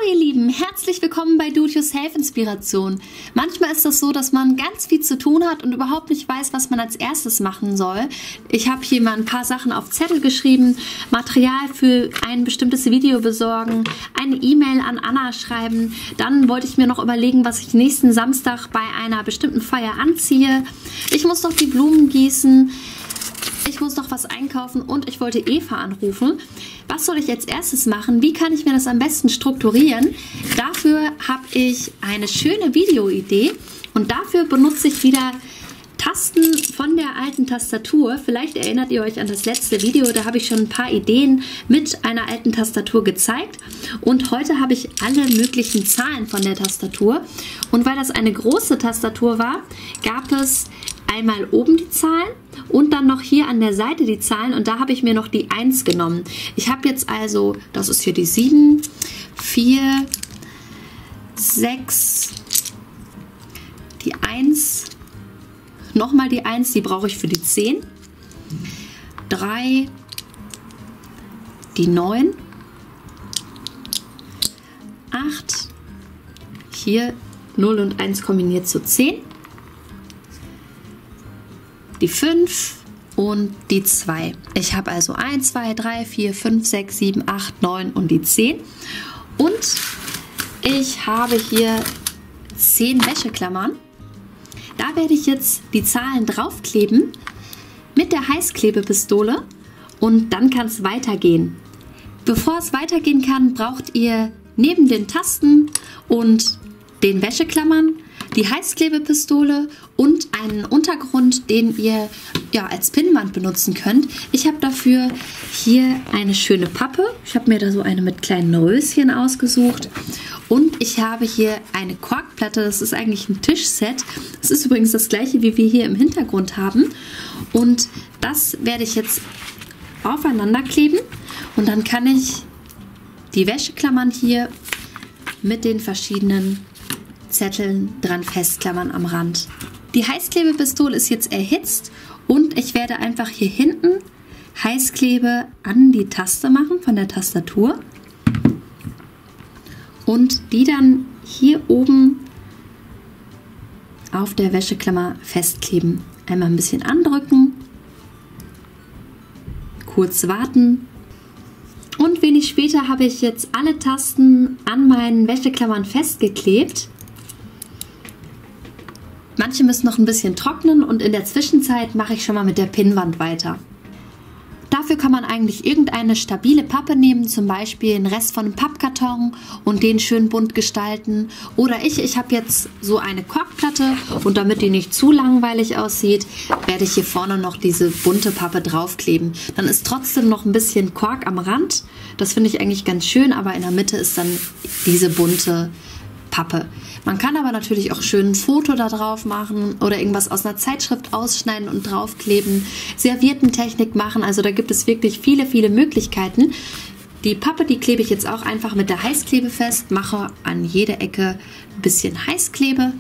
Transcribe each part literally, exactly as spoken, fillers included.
ihr Lieben, herzlich willkommen bei Do-It-Yourself Inspiration. Manchmal ist das so, dass man ganz viel zu tun hat und überhaupt nicht weiß, was man als erstes machen soll. Ich habe hier mal ein paar Sachen auf Zettel geschrieben, Material für ein bestimmtes Video besorgen, eine E-Mail an Anna schreiben. Dann wollte ich mir noch überlegen, was ich nächsten Samstag bei einer bestimmten Feier anziehe. Ich muss noch die Blumen gießen. Ich muss noch was einkaufen und ich wollte Eva anrufen. Was soll ich als erstes machen? Wie kann ich mir das am besten strukturieren? Dafür habe ich eine schöne Videoidee und dafür benutze ich wieder Tasten von der alten Tastatur. Vielleicht erinnert ihr euch an das letzte Video, da habe ich schon ein paar Ideen mit einer alten Tastatur gezeigt. Und heute habe ich alle möglichen Zahlen von der Tastatur. Und weil das eine große Tastatur war, gab es einmal oben die Zahlen und dann noch hier an der Seite die Zahlen und da habe ich mir noch die eins genommen. Ich habe jetzt also, das ist hier die sieben, vier, sechs, die eins, nochmal die eins, die brauche ich für die zehn, drei, die neun, acht, hier null und eins kombiniert zu zehn, die fünf und die zwei. Ich habe also eins, zwei, drei, vier, fünf, sechs, sieben, acht, neun und die zehn. Und ich habe hier zehn Wäscheklammern. Da werde ich jetzt die Zahlen draufkleben mit der Heißklebepistole und dann kann es weitergehen. Bevor es weitergehen kann, braucht ihr neben den Tasten und den Wäscheklammern die Heißklebepistole und einen Untergrund, den ihr ja als Pinnwand benutzen könnt. Ich habe dafür hier eine schöne Pappe. Ich habe mir da so eine mit kleinen Röschen ausgesucht. Und ich habe hier eine Korkplatte. Das ist eigentlich ein Tischset. Das ist übrigens das gleiche, wie wir hier im Hintergrund haben. Und das werde ich jetzt aufeinander kleben. Und dann kann ich die Wäscheklammern hier mit den verschiedenen Zetteln dran festklammern am Rand. Die Heißklebepistole ist jetzt erhitzt und ich werde einfach hier hinten Heißklebe an die Taste machen von der Tastatur und die dann hier oben auf der Wäscheklammer festkleben. Einmal ein bisschen andrücken, kurz warten. Und wenig später habe ich jetzt alle Tasten an meinen Wäscheklammern festgeklebt. Manche müssen noch ein bisschen trocknen und in der Zwischenzeit mache ich schon mal mit der Pinnwand weiter. Dafür kann man eigentlich irgendeine stabile Pappe nehmen, zum Beispiel den Rest von einem Pappkarton und den schön bunt gestalten. Oder ich, ich habe jetzt so eine Korkplatte und damit die nicht zu langweilig aussieht, werde ich hier vorne noch diese bunte Pappe draufkleben. Dann ist trotzdem noch ein bisschen Kork am Rand. Das finde ich eigentlich ganz schön, aber in der Mitte ist dann diese bunte Pappe. Man kann aber natürlich auch schön ein Foto da drauf machen oder irgendwas aus einer Zeitschrift ausschneiden und draufkleben, Serviertentechnik machen, also da gibt es wirklich viele, viele Möglichkeiten. Die Pappe, die klebe ich jetzt auch einfach mit der Heißklebe fest, mache an jede Ecke ein bisschen Heißklebe.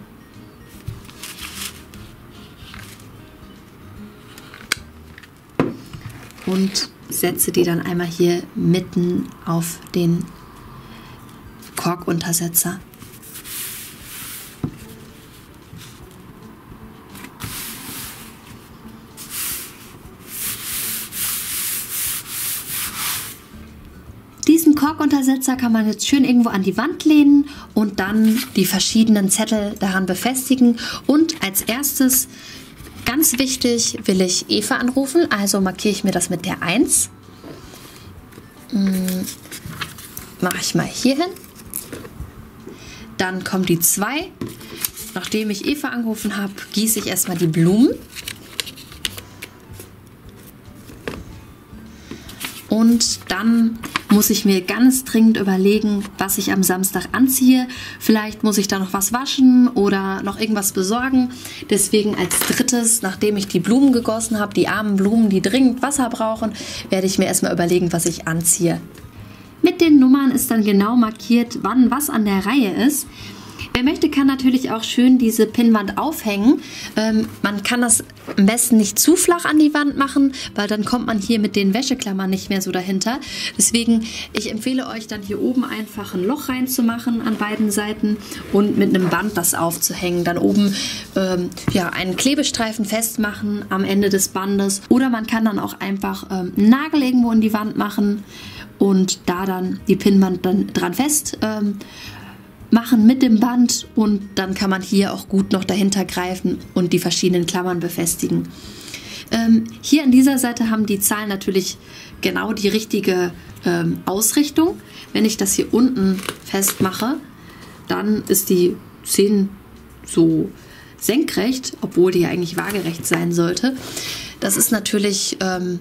Und setze die dann einmal hier mitten auf den Korkuntersetzer. Diesen Korkuntersetzer kann man jetzt schön irgendwo an die Wand lehnen und dann die verschiedenen Zettel daran befestigen. Und als erstes, ganz wichtig, will ich Eva anrufen, also markiere ich mir das mit der eins. Hm, mache ich mal hier hin. Dann kommt die zwei. Nachdem ich Eva angerufen habe, gieße ich erstmal die Blumen. Und dann muss ich mir ganz dringend überlegen, was ich am Samstag anziehe. Vielleicht muss ich da noch was waschen oder noch irgendwas besorgen. Deswegen als drittes, nachdem ich die Blumen gegossen habe, die armen Blumen, die dringend Wasser brauchen, werde ich mir erstmal überlegen, was ich anziehe. Mit den Nummern ist dann genau markiert, wann was an der Reihe ist. Wer möchte, kann natürlich auch schön diese Pinnwand aufhängen. Ähm, man kann das am besten nicht zu flach an die Wand machen, weil dann kommt man hier mit den Wäscheklammern nicht mehr so dahinter. Deswegen, ich empfehle euch dann hier oben einfach ein Loch reinzumachen an beiden Seiten und mit einem Band das aufzuhängen. Dann oben ähm, ja, einen Klebestreifen festmachen am Ende des Bandes. Oder man kann dann auch einfach ähm, einen Nagel irgendwo in die Wand machen und da dann die Pinnwand dann dran fest ähm, machen mit dem Band, und dann kann man hier auch gut noch dahinter greifen und die verschiedenen Klammern befestigen. Ähm, hier an dieser Seite haben die Zahlen natürlich genau die richtige ähm, Ausrichtung. Wenn ich das hier unten festmache, dann ist die zehn so senkrecht, obwohl die ja eigentlich waagerecht sein sollte. Das ist natürlich ähm,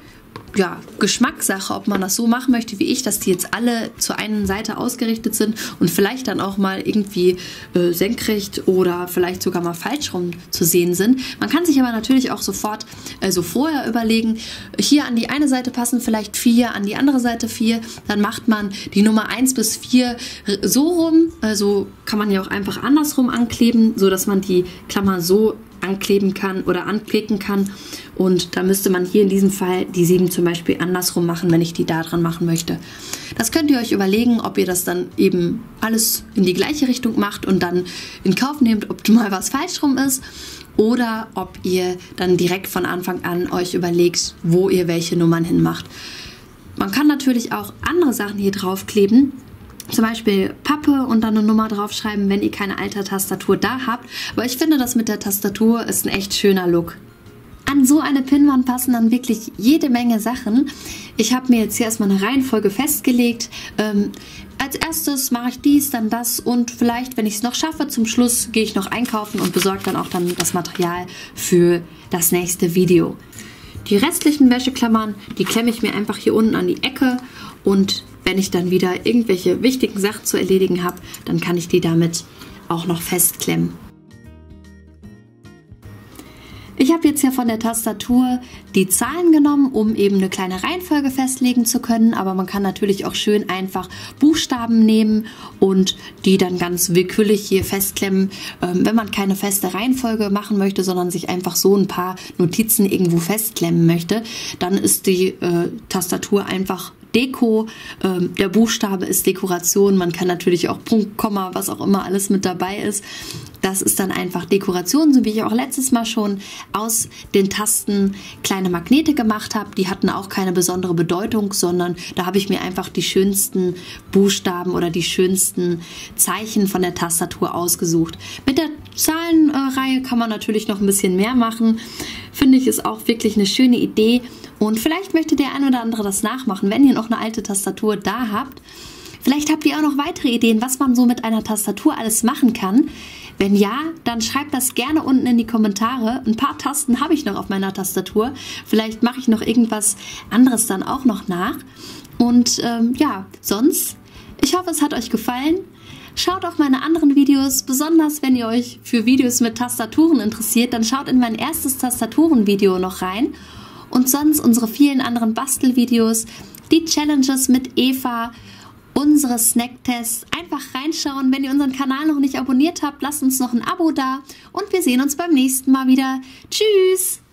ja, Geschmackssache, ob man das so machen möchte wie ich, dass die jetzt alle zur einen Seite ausgerichtet sind und vielleicht dann auch mal irgendwie äh, senkrecht oder vielleicht sogar mal falsch rum zu sehen sind. Man kann sich aber natürlich auch sofort, also vorher überlegen, hier an die eine Seite passen vielleicht vier, an die andere Seite vier, dann macht man die Nummer eins bis vier so rum, also kann man ja auch einfach andersrum ankleben, so dass man die Klammer so ankleben kann oder anklicken kann, und da müsste man hier in diesem Fall die sieben zum Beispiel andersrum machen, wenn ich die da dran machen möchte. Das könnt ihr euch überlegen, ob ihr das dann eben alles in die gleiche Richtung macht und dann in Kauf nehmt, ob mal was falsch rum ist, oder ob ihr dann direkt von Anfang an euch überlegt, wo ihr welche Nummern hinmacht. Man kann natürlich auch andere Sachen hier draufkleben, zum Beispiel Pappe und dann eine Nummer draufschreiben, wenn ihr keine alte Tastatur da habt. Aber ich finde, das mit der Tastatur ist ein echt schöner Look. An so eine Pinnwand passen dann wirklich jede Menge Sachen. Ich habe mir jetzt hier erstmal eine Reihenfolge festgelegt. Ähm, als erstes mache ich dies, dann das, und vielleicht, wenn ich es noch schaffe, zum Schluss gehe ich noch einkaufen und besorge dann auch dann das Material für das nächste Video. Die restlichen Wäscheklammern, die klemme ich mir einfach hier unten an die Ecke, und wenn ich dann wieder irgendwelche wichtigen Sachen zu erledigen habe, dann kann ich die damit auch noch festklemmen. Ich habe jetzt ja von der Tastatur die Zahlen genommen, um eben eine kleine Reihenfolge festlegen zu können, aber man kann natürlich auch schön einfach Buchstaben nehmen und die dann ganz willkürlich hier festklemmen, ähm, wenn man keine feste Reihenfolge machen möchte, sondern sich einfach so ein paar Notizen irgendwo festklemmen möchte, dann ist die äh, Tastatur einfach Deko, ähm, der Buchstabe ist Dekoration, man kann natürlich auch Punkt, Komma, was auch immer alles mit dabei ist. Das ist dann einfach Dekoration, so wie ich auch letztes Mal schon aus den Tasten kleine Magnete gemacht habe. Die hatten auch keine besondere Bedeutung, sondern da habe ich mir einfach die schönsten Buchstaben oder die schönsten Zeichen von der Tastatur ausgesucht. Mit der Zahlenreihe kann man natürlich noch ein bisschen mehr machen. Finde ich, ist auch wirklich eine schöne Idee. Und vielleicht möchte der ein oder andere das nachmachen, wenn ihr noch eine alte Tastatur da habt. Vielleicht habt ihr auch noch weitere Ideen, was man so mit einer Tastatur alles machen kann. Wenn ja, dann schreibt das gerne unten in die Kommentare. Ein paar Tasten habe ich noch auf meiner Tastatur. Vielleicht mache ich noch irgendwas anderes dann auch noch nach. Und ähm, ja, sonst, ich hoffe, es hat euch gefallen. Schaut auch meine anderen Videos, besonders wenn ihr euch für Videos mit Tastaturen interessiert, dann schaut in mein erstes Tastaturenvideo noch rein. Und sonst unsere vielen anderen Bastelvideos, die Challenges mit Eva, unsere Snacktests. Einfach reinschauen. Wenn ihr unseren Kanal noch nicht abonniert habt, lasst uns noch ein Abo da. Und wir sehen uns beim nächsten Mal wieder. Tschüss!